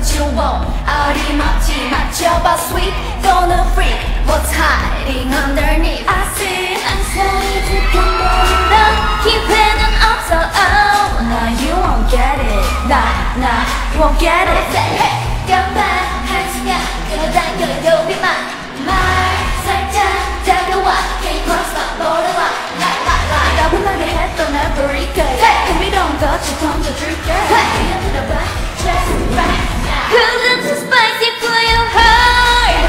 what you want 어림없지 맞춰봐 sweet 또는 freak What's hiding underneath I see I'm sorry to come on 기회는 없어 oh Now you won't get it Nah you won't get it Say hey 잠깐만 한 시간 끌어당겨 요비만 말 살짝 다가와 Can't cross my borderline 따분하게 했던 every day 흥미로운 것을 던져줄게 Hey 들어봐 just right now Cause I'm too spicy for your heart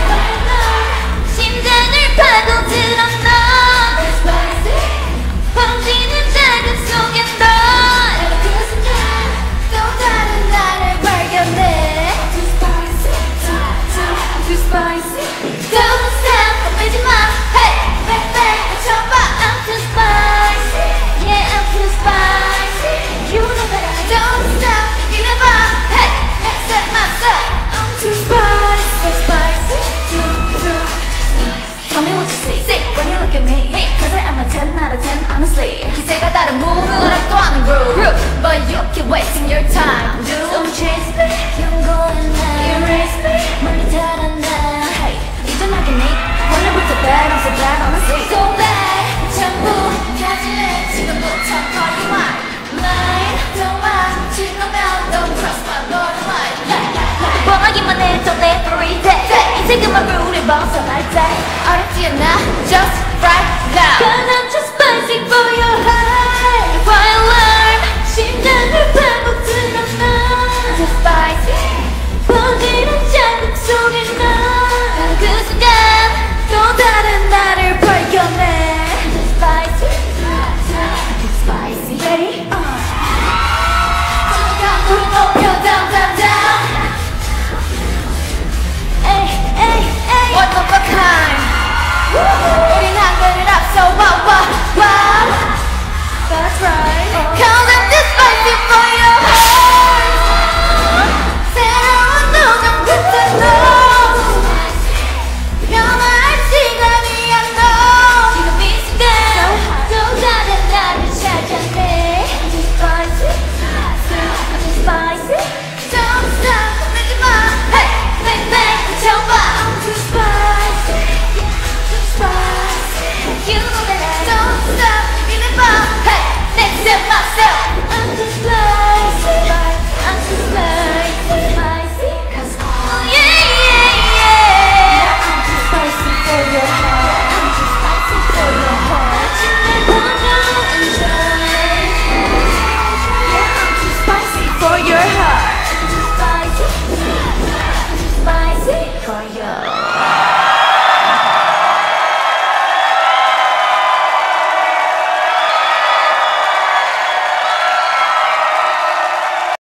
심장을 파고들어 넌 Spicy 번지는 자극 속에 넌 그 순간 또 다른 나를 발견해 Too spicy Too spicy Don't stop 빼지 마 Hey back back 맞춰봐 I'm too spicy Yeah I'm too spicy You know that I don't stop 이래봐 Hey accept myself I'm too spicy So spicy Too Tell me what you see when you look at me Cause I am a 10 out of 10 honestly 기세가 다른 move 너랑 또 하는 groove But you keep wasting your time Don't chase me 연고는 나 Erase me 멀리 달아나 Hey 이전하게 네 원래부터 bad I'm so bad honestly So bad 전부 가질래 지금부터 call you mine Mine don't lie 지나면 don't cross my borderline 뻔하기만 해도 every day 이제 그만 룰을 벗어날 때 어렵지 않아 just right now Cause I'm too spicy for your heart Wild alarm 심장을 파고들어 넌 Too spicy 번지는 자극 속에 넌그 순간 또 다른 나를 발견해 Too spicy Too spicy Ready? 불 높여 down down down Ay ay ay One of a kind 우린 하늘을 앞서 wow wow wow That's right Cause I'm too spicy for